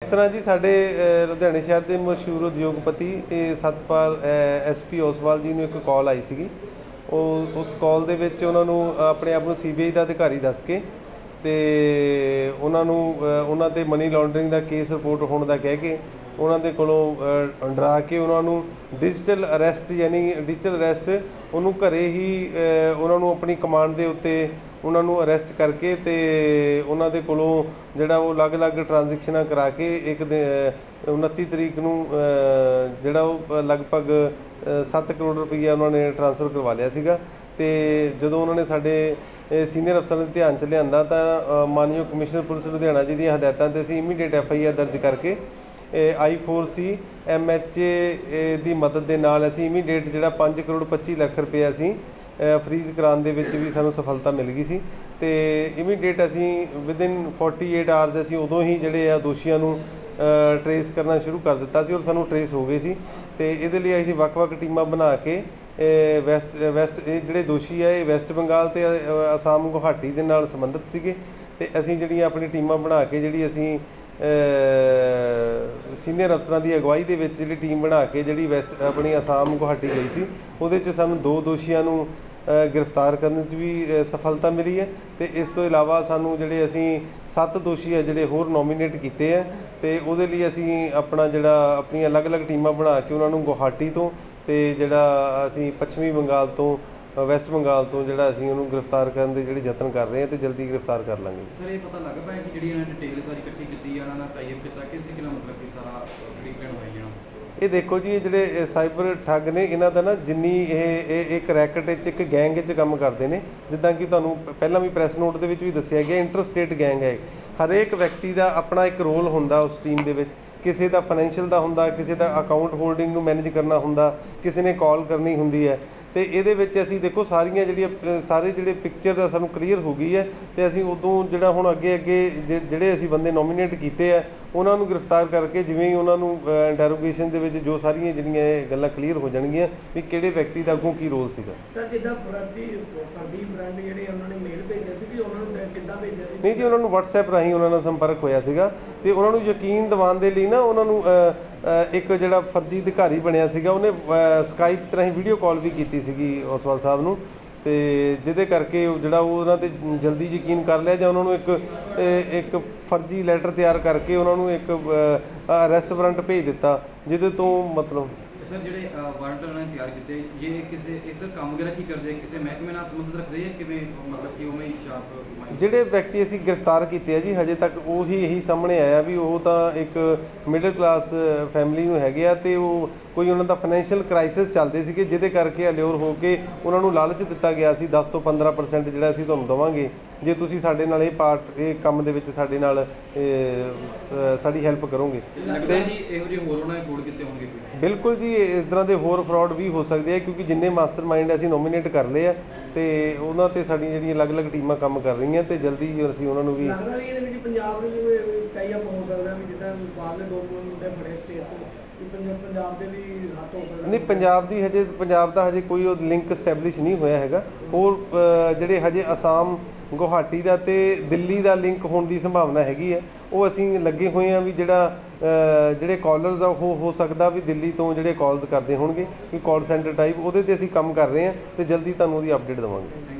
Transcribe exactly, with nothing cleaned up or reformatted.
इस तरह जी साढ़े लुधियाने शहर के मशहूर उद्योगपति सतपाल एस पी ओसवाल जी ने एक कॉल आई सी। उस कॉल के अपने आप सी बी आई का अधिकारी दस के तो उन्होंने उन्होंने मनी लॉन्ड्रिंग का केस रिपोर्ट होने का कह के उन्होंने कोलों डरा के उन्होंने डिजिटल अरैसट यानी डिजिटल अरैसट उन्होंने घरे ही उन्होंने अपनी कमांड के उत्ते उन्होंने अरैसट करके तो उन्होंने कोलों जिहड़ा वो अलग अलग ट्रांजैक्शनां करा के एक उनती तरीक नूं जिहड़ा वो लगभग सत्त करोड़ रुपया उन्होंने ट्रांसफर करवा लिया सीगा। ते जदों उन्होंने साडे सीनियर अफसर के ध्यान च लिआंदा तां मानयोग कमिश्नर पुलिस लुधियाना जी दी हदायतां ते असीं इमीडिएट एफ आई आर दर्ज करके I four C M H A की मदद के नाल असीं इमीडिएट जिहड़ा पाँच करोड़ पच्ची लख रुपया असीं फ्रीज कराने दे विच भी सानूं सफलता मिल गई सी। ते इमीडिएट असीं within forty eight hours असीं उदों ही जिहड़े आ दोषियां नूं ट्रेस करना शुरू कर दिता सी और सानूं ट्रेस हो गए सी। ते इहदे लई असीं वख-वख टीमां बना के वैसट वैसट जिहड़े दोषी है वैसट बंगाल ते आसाम गुवाहाटी दे नाल संबंधित सीगे। ते असीं जिहड़ियां अपनी टीमां बना के जिहड़ी असीं सीनियर अफसरां की अगवाई दे विच जिहड़ी टीम बना के जिहड़ी वैसट अपनी आसाम गुवाहाटी गई सी उहदे च सानूं दो दोषियां नूं गिरफ्तार करने च भी सफलता मिली है। तो इस तो इलावा सानूं जिहड़े असीं सत्त दोषी है जिहड़े होर नॉमीनेट कीते हैं तो उहदे लई असीं अपना जिहड़ा अपनी अलग अलग टीमां बना के उन्हां नूं गुवाहाटी तो ते जिहड़ा असीं पश्चिमी बंगाल तो वैसट बंगाल तो जिहड़ा असीं उहनूं गिरफ्तार करन दे जिहड़े यतन कर रहे हैं तो जल्दी गिरफ्तार कर लांगे। सर ये पता लग पाया कि जिहड़ी इन्हां ने डिटेल सारी इकट्ठी कीती है उन्हां टाई अप कीता किस तरीके नाल मतलब कि सारा ट्रीटमेंट होई जाना। ये देखो जी जिहड़े साइबर ठग ने इन्हां दा ना जिन्नी ਇਹ ਇੱਕ ਰੈਕਟ ਵਿੱਚ ਇੱਕ ਗੈਂਗ ਵਿੱਚ ਕੰਮ ਕਰਦੇ ਨੇ ਜਿੱਦਾਂ ਕਿ ਤੁਹਾਨੂੰ ਪਹਿਲਾਂ ਵੀ ਪ੍ਰੈਸ ਨੋਟ ਦੇ ਵਿੱਚ ਵੀ ਦੱਸਿਆ ਗਿਆ ਇੰਟਰਸਟੇਟ ਗੈਂਗ ਹੈ। ਹਰੇਕ ਵਿਅਕਤੀ ਦਾ ਆਪਣਾ ਇੱਕ ਰੋਲ ਹੁੰਦਾ ਉਸ ਟੀਮ ਦੇ ਵਿੱਚ ਕਿਸੇ ਦਾ ਫਾਈਨੈਂਸ਼ੀਅਲ ਦਾ ਹੁੰਦਾ ਕਿਸੇ ਦਾ ਅਕਾਊਂਟ ਹੋਲਡਿੰਗ ਨੂੰ ਮੈਨੇਜ ਕਰਨਾ ਹੁੰਦਾ ਕਿਸੇ ਨੇ ਕਾਲ ਕਰਨੀ ਹੁੰਦੀ ਹੈ। तो ये असीं देखो सारियां जिहड़ियां सारे जिहड़े पिक्चर दा सानूं क्लीयर हो गई है तो असीं उदों जिहड़ा हुण अगे अगे जिहड़े असीं बंदे नॉमीनेट कीते है उन्हां नूं गिरफ्तार करके जिवें ही उन्हां नूं इंटैरोगेशन दे विच जो सारियां जिहड़ियां गल्लां क्लीयर हो जाणगीआं भी किहड़े व्यक्ति दा अगों की रोल सीगा। सर जिद्दां फर्दी फर्दी ब्रांड जिहड़े उन्हां ने मेल भेजिਆ ਸੀ ਵੀ ਉਹਨਾਂ ਨੂੰ ਕਿੱਦਾਂ ਭੇਜਿਆ ਸੀ? नहीं जी उन्हां नूं WhatsApp राहीं उन्हां नाल संपर्क होया सीगा ते उन्हां नूं यकीन दिवाउण दे लई ना उन्हां नूं एक जिहड़ा फर्जी अधिकारी बनिया सीगा उहने स्काइप राहीं वीडियो कॉल भी कीती सीगी ओसवाल साहब नूं ते जिहदे करके जिहड़ा उन्हां ते जल्दी यकीन कर लिया जां उन्हां नूं एक एक फर्जी लैटर तैयार करके उन्हां नूं एक अरैसट वारंट भेज दिता जिहदे तो मतलब सर जिहड़े वारंट उन्होंने तैयार किए ये किसी इस काम वगैरह की करते किसी महकमे नाल संबंधित रखते हैं कि मतलब कि उवें ही शार्प जिहड़े व्यक्ति असीं गिरफ्तार कीते जी हजे तक उही यही सामने आया भी वो तो एक मिडल क्लास फैमिली नूं हैगे आ ते वो कोई उन्हों का फाइनैंशियल क्राइसिस चलते थे जिहदे करके अल्योर हो के उन्होंने लालच दिता गया सी दस तो पंद्रह परसेंट जिहड़ा असीं तुहानूं देवांगे जे तुसीं साडे नाल इह पार्ट इह काम दे विच साडे नाल साडी हैल्प करोगे। बिल्कुल जी इस तरह के होर फ्रॉड भी हो सकते हैं क्योंकि जिन्ने मास्टर माइंड असीं नॉमीनेट कर लए तो उन्हां ते साडीआं जिहड़ियां अलग अलग टीमां काम कर रही हैं तो जल्दी असीं उन्हां नूं भी लगदा भी इहदे विच पंजाब नूं जिवें टाई अप हो सकदा भी जिद्दां बाहरले दो मुंडे बड़े स्टेट तो पंजाब दे भी हੱਥ हो सकदा नहीं पंजाब दी हजे पंजाब दा हजे कोई लिंक एस्टैबलिश नहीं होया हैगा और जिहड़े हजे आसाम गुवाहाटी का तो दिल्ली का लिंक होने की संभावना हैगी है वो असीं लगे हुए हैं भी जिहड़ा जिहड़े कॉलर्स आ वो हो सकता भी दिल्ली तो जिहड़े कॉल्स करते होणगे कि कॉल सेंटर टाइप उहदे ते असीं काम कर रहे हैं तो जल्दी तुहानूं उहदी अपडेट देवांगे।